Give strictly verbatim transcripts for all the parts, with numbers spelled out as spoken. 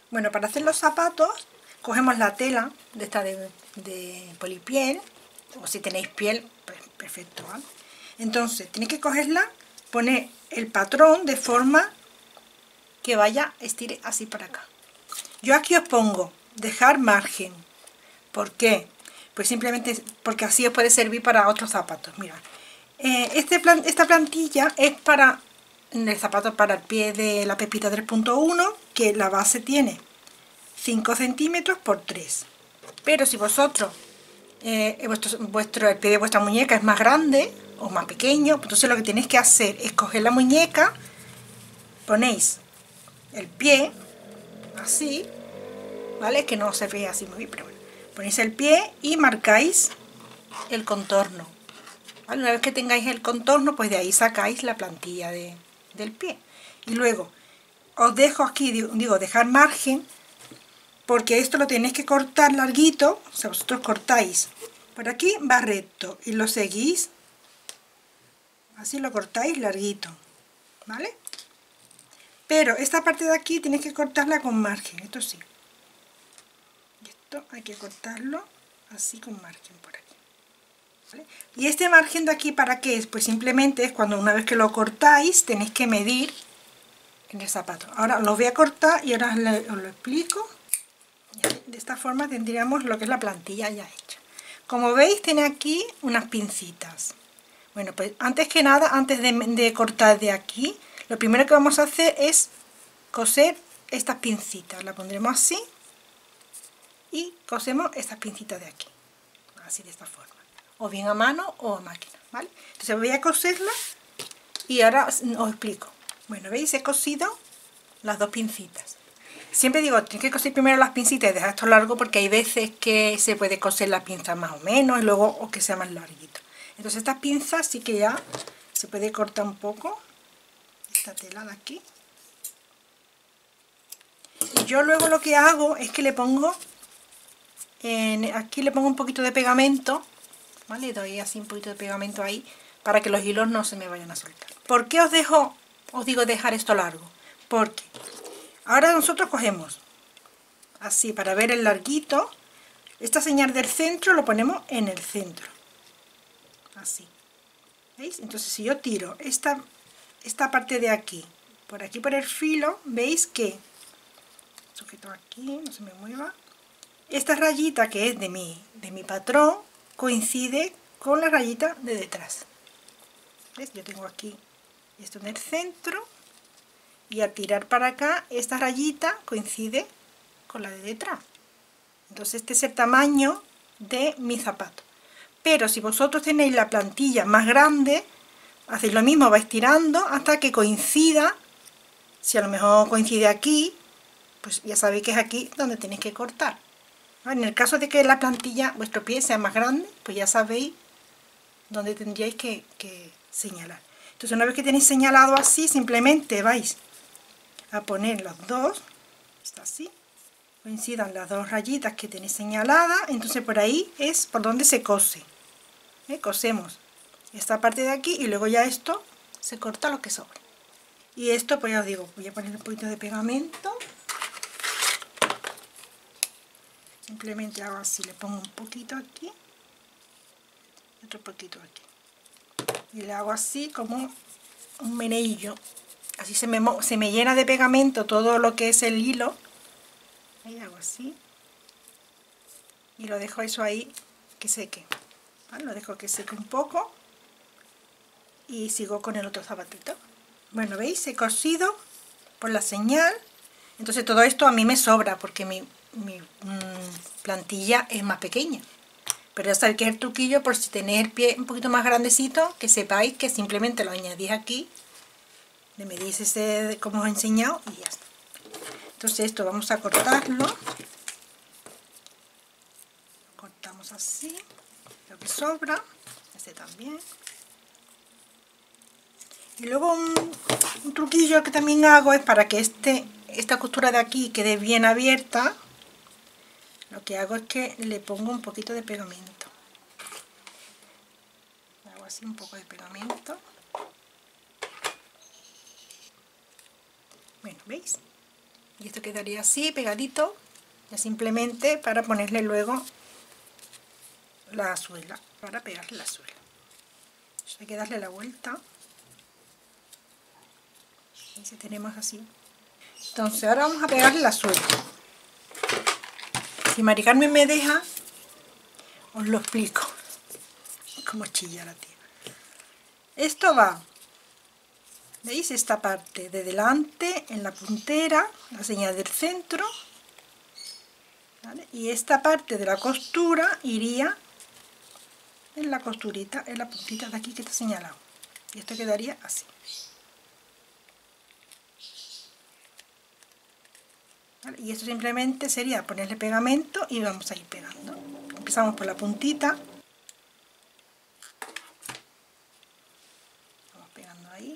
Bueno, para hacer los zapatos, cogemos la tela de esta de, de polipiel, o si tenéis piel, pues perfecto, ¿vale? Entonces, tenéis que cogerla, poner el patrón de forma que vaya, estire así para acá. Yo aquí os pongo dejar margen. ¿Por qué? Pues simplemente porque así os puede servir para otros zapatos. Mira, eh, este plan, esta plantilla es para el zapato para el pie de la Pepita tres punto uno, que la base tiene cinco centímetros por tres. Pero si vosotros, eh, vuestro, vuestro, el pie de vuestra muñeca es más grande o más pequeño, entonces lo que tenéis que hacer es coger la muñeca, ponéis el pie así, ¿vale? Que no se ve así muy bien, pero bueno. Ponéis el pie y marcáis el contorno, ¿vale? Una vez que tengáis el contorno, pues de ahí sacáis la plantilla de, del pie. Y luego os dejo aquí, digo, digo, dejar margen, porque esto lo tenéis que cortar larguito. O sea, vosotros cortáis por aquí, va recto, y lo seguís, así lo cortáis larguito, ¿vale? Pero esta parte de aquí tenéis que cortarla con margen, esto sí. Esto hay que cortarlo así con margen por aquí, ¿vale? Y este margen de aquí, ¿para qué es? Pues simplemente es cuando una vez que lo cortáis tenéis que medir en el zapato. Ahora lo voy a cortar y ahora os lo explico. De esta forma tendríamos lo que es la plantilla ya hecha. Como veis, tiene aquí unas pincitas. Bueno, pues antes que nada, antes de, de cortar de aquí, lo primero que vamos a hacer es coser estas pincitas. La pondremos así y cosemos estas pincitas de aquí, así de esta forma, o bien a mano o a máquina, ¿vale? Entonces voy a coserla y ahora os explico. Bueno, veis, he cosido las dos pincitas. Siempre digo, tienes que coser primero las pincitas y dejar esto largo, porque hay veces que se puede coser la pinza más o menos y luego o que sea más larguito. Entonces estas pinzas sí que ya se puede cortar un poco esta tela de aquí. Y yo luego lo que hago es que le pongo en, aquí le pongo un poquito de pegamento, ¿vale? Doy así un poquito de pegamento ahí para que los hilos no se me vayan a soltar. ¿Por qué os dejo, os digo dejar esto largo? Porque ahora nosotros cogemos así para ver el larguito, esta señal del centro lo ponemos en el centro, así, ¿veis? Entonces si yo tiro esta, esta parte de aquí, por aquí por el filo, veis que, sujeto aquí, no se me mueva, esta rayita que es de mi, de mi patrón coincide con la rayita de detrás. ¿Ves? Yo tengo aquí esto en el centro y al tirar para acá esta rayita coincide con la de detrás. Entonces este es el tamaño de mi zapato. Pero si vosotros tenéis la plantilla más grande, hacéis lo mismo, vais tirando hasta que coincida. Si a lo mejor coincide aquí, pues ya sabéis que es aquí donde tenéis que cortar. En el caso de que la plantilla, vuestro pie sea más grande, pues ya sabéis dónde tendríais que, que señalar. Entonces una vez que tenéis señalado así, simplemente vais a poner los dos, está así, coincidan las dos rayitas que tenéis señaladas, entonces por ahí es por donde se cose. ¿Eh? Cosemos esta parte de aquí y luego ya esto se corta lo que sobra. Y esto, pues ya os digo, voy a poner un poquito de pegamento. Simplemente hago así, le pongo un poquito aquí, otro poquito aquí, y le hago así como un meneillo, así se me, se me llena de pegamento todo lo que es el hilo. Ahí hago así, y lo dejo eso ahí que seque, ¿vale? Lo dejo que seque un poco, y sigo con el otro zapatito. Bueno, ¿veis? He cosido por la señal, entonces todo esto a mí me sobra, porque mi mi mmm, plantilla es más pequeña, pero ya sabéis que es el truquillo, por si tenéis el pie un poquito más grandecito, que sepáis que simplemente lo añadís aquí, le medís ese como os he enseñado y ya está. Entonces esto vamos a cortarlo, lo cortamos así, lo que sobra, este también. Y luego un, un truquillo que también hago es para que este, esta costura de aquí quede bien abierta. Lo que hago es que le pongo un poquito de pegamento. Hago así un poco de pegamento. Bueno, ¿veis? Y esto quedaría así, pegadito, ya simplemente para ponerle luego la suela, para pegarle la suela. Hay que darle la vuelta. Y si tenemos así. Entonces ahora vamos a pegarle la suela. Si Mari Carmen me deja, os lo explico. Como chilla la tía. Esto va, ¿veis? Esta parte de delante en la puntera, la señal del centro, ¿vale? Y esta parte de la costura iría en la costurita, en la puntita de aquí que está señalado. Y esto quedaría así. ¿Vale? Y esto simplemente sería ponerle pegamento y vamos a ir pegando. Empezamos por la puntita. Vamos pegando ahí.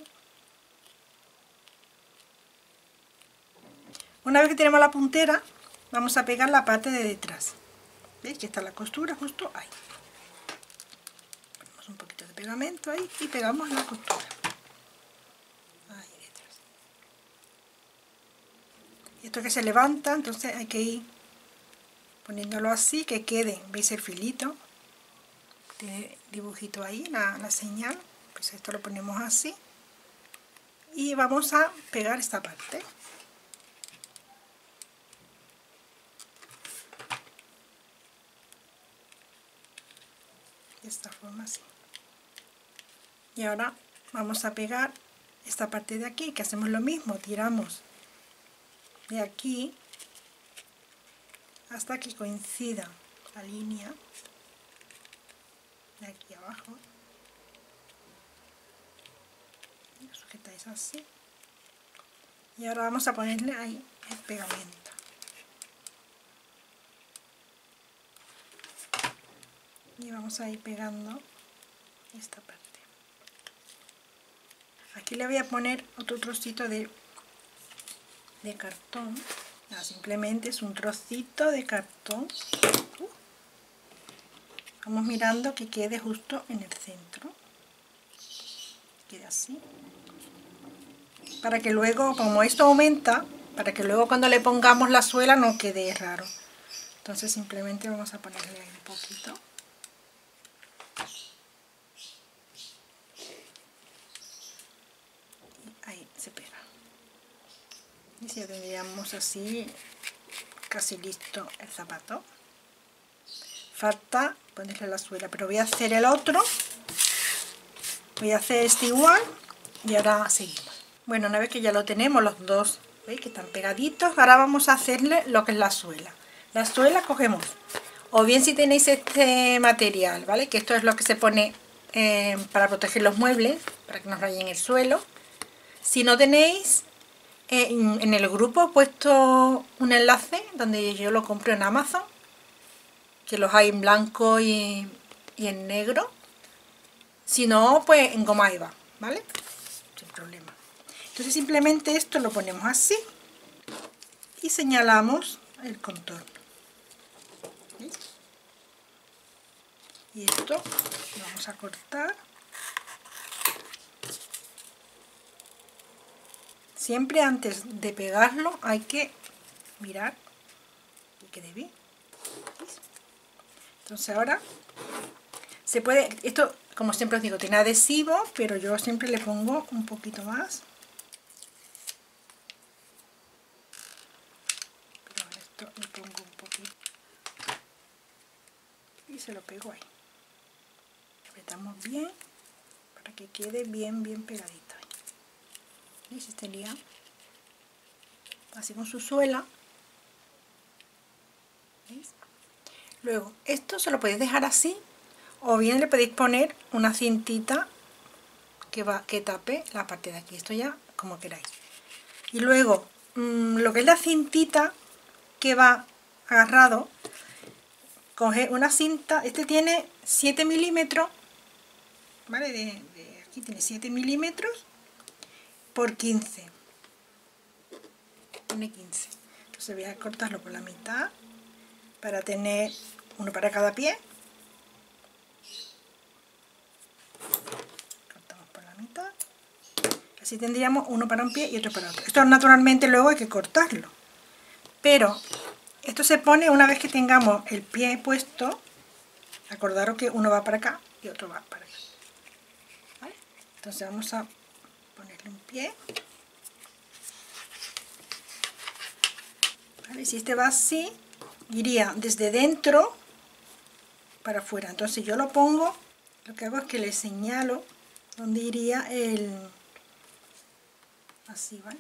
Una vez que tenemos la puntera, vamos a pegar la parte de detrás. ¿Veis que está la costura justo ahí? Ponemos un poquito de pegamento ahí y pegamos la costura. Ahí detrás. Y esto que se levanta, entonces hay que ir poniéndolo así, que quede, ¿veis el filito? Tiene dibujito ahí, la, la señal. Pues esto lo ponemos así. Y vamos a pegar esta parte. De esta forma así. Y ahora vamos a pegar esta parte de aquí, que hacemos lo mismo, tiramos de aquí hasta que coincida la línea de aquí abajo. Y lo sujetáis así. Y ahora vamos a ponerle ahí el pegamento. Y vamos a ir pegando esta parte. Aquí le voy a poner otro trocito de, de cartón. Nada, simplemente es un trocito de cartón. Uh. Vamos mirando que quede justo en el centro. Quede así. Para que luego, como esto aumenta, para que luego cuando le pongamos la suela no quede raro. Entonces simplemente vamos a ponerle ahí un poquito. Ahí se pega. Y ya tendríamos así casi listo el zapato. Falta ponerle la suela, pero voy a hacer el otro. Voy a hacer este igual y ahora seguimos. Bueno, una vez que ya lo tenemos los dos, ¿veis que están pegaditos? Ahora vamos a hacerle lo que es la suela. La suela cogemos, o bien si tenéis este material, ¿vale? Que esto es lo que se pone eh, para proteger los muebles, para que no rayen el suelo. Si no tenéis, eh, en el grupo he puesto un enlace donde yo lo compro en Amazon, que los hay en blanco y, y en negro. Si no, pues en goma eva, ¿vale? Sin problema. Entonces simplemente esto lo ponemos así y señalamos el contorno. ¿Veis? Y esto lo vamos a cortar. Siempre antes de pegarlo hay que mirar que quede bien. ¿Veis? Entonces ahora se puede, esto como siempre os digo, tiene adhesivo, pero yo siempre le pongo un poquito más. Pero esto le pongo un poquito y se lo pego ahí. Apretamos bien para que quede bien, bien pegadito. Y se estaría así con su suela. ¿Veis? Luego, esto se lo podéis dejar así, o bien le podéis poner una cintita que, va, que tape la parte de aquí. Esto ya como queráis. Y luego, mmm, lo que es la cintita que va agarrado, coge una cinta. Este tiene siete milímetros, ¿vale? De, de aquí tiene siete milímetros por quince. Tiene quince. Entonces voy a cortarlo por la mitad para tener uno para cada pie. Cortamos por la mitad. Así tendríamos uno para un pie y otro para otro. Esto naturalmente luego hay que cortarlo. pero esto se pone una vez que tengamos el pie puesto. Acordaros que uno va para acá y otro va para acá, ¿vale? Entonces vamos a ponerle un pie, ¿vale? Si este va así, iría desde dentro para afuera. Entonces yo lo pongo, lo que hago es que le señalo dónde iría el... así, ¿vale?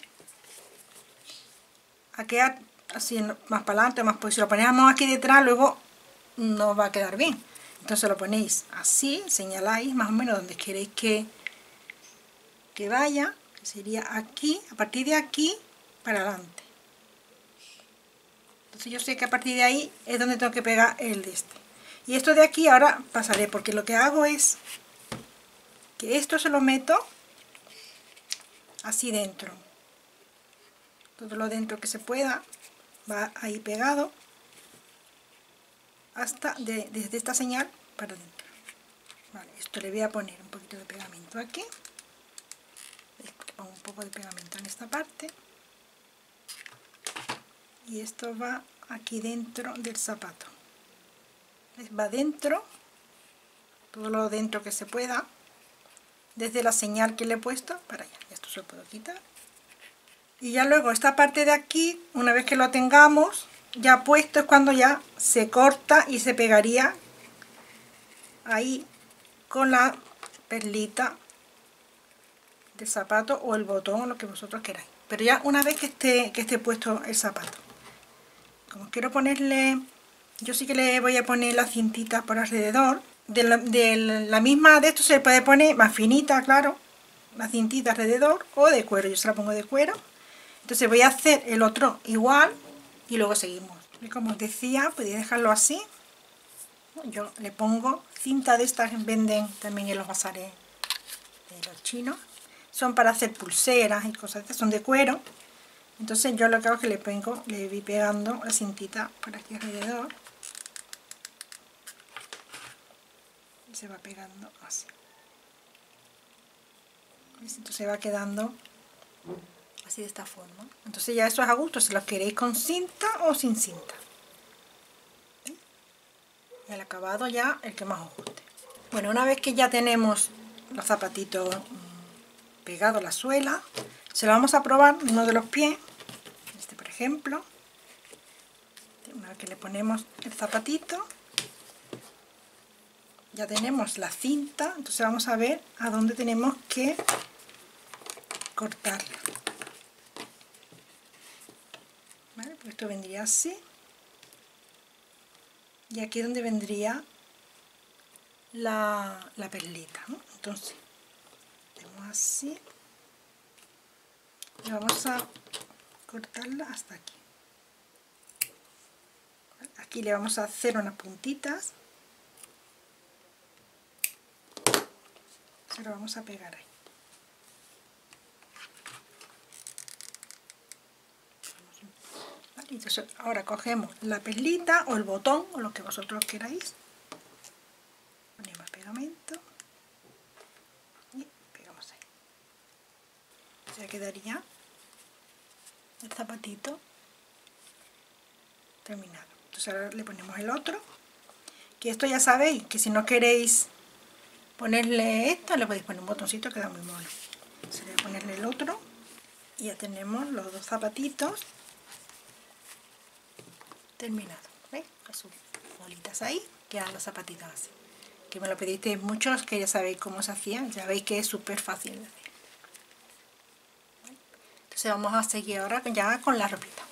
A quedar así más para adelante, más, pues si lo ponemos aquí detrás luego no va a quedar bien. Entonces lo ponéis así, señaláis más o menos donde queréis que, que vaya, que sería aquí, a partir de aquí para adelante. Entonces yo sé que a partir de ahí es donde tengo que pegar el de este. Y esto de aquí ahora pasaré, porque lo que hago es que esto se lo meto así dentro. Todo lo dentro que se pueda va ahí pegado hasta de, desde esta señal para dentro. Vale, esto le voy a poner un poquito de pegamento aquí. Pongo un poco de pegamento en esta parte. Y esto va aquí dentro del zapato. Va dentro, todo lo dentro que se pueda, desde la señal que le he puesto para allá. Esto se lo puedo quitar. Y ya luego esta parte de aquí, una vez que lo tengamos ya puesto, es cuando ya se corta y se pegaría ahí con la perlita del zapato o el botón o lo que vosotros queráis. Pero ya una vez que esté, que esté puesto el zapato, como quiero ponerle, yo sí que le voy a poner la cintita por alrededor. De la, de la misma de esto se puede poner más finita, claro, la cintita alrededor, o de cuero. Yo se la pongo de cuero. Entonces voy a hacer el otro igual y luego seguimos. Y como os decía, podéis dejarlo así. Yo le pongo cinta de estas, venden también en los bazares de los chinos. Son para hacer pulseras y cosas de estas, son de cuero. Entonces yo lo que hago es que le pongo, le voy pegando la cintita por aquí alrededor. Y se va pegando así. Entonces va quedando así de esta forma. Entonces ya eso es a gusto, si lo queréis con cinta o sin cinta. Y el acabado ya el que más os guste. Bueno, una vez que ya tenemos los zapatitos pegados a la suela, se lo vamos a probar uno de los pies, este por ejemplo. Una vez que le ponemos el zapatito, ya tenemos la cinta, entonces vamos a ver a dónde tenemos que cortarla. ¿Vale? Pues esto vendría así. Y aquí es donde vendría la, la perlita, ¿no? Entonces, hacemos así. Y vamos a cortarla hasta aquí. Aquí le vamos a hacer unas puntitas. Se lo vamos a pegar ahí. Vale, entonces ahora cogemos la perlita o el botón o lo que vosotros queráis. Ponemos pegamento y pegamos ahí. Ya quedaría el zapatito terminado. Entonces ahora le ponemos el otro, que esto ya sabéis que si no queréis ponerle esto, le podéis poner un botoncito que da muy mono. Entonces voy a ponerle el otro y ya tenemos los dos zapatitos terminados. ¿Veis? Con sus bolitas ahí, quedan los zapatitos así. Que me lo pedisteis muchos, que ya sabéis cómo se hacían, ya veis que es súper fácil de hacer. Entonces vamos a seguir ahora ya con la ropita.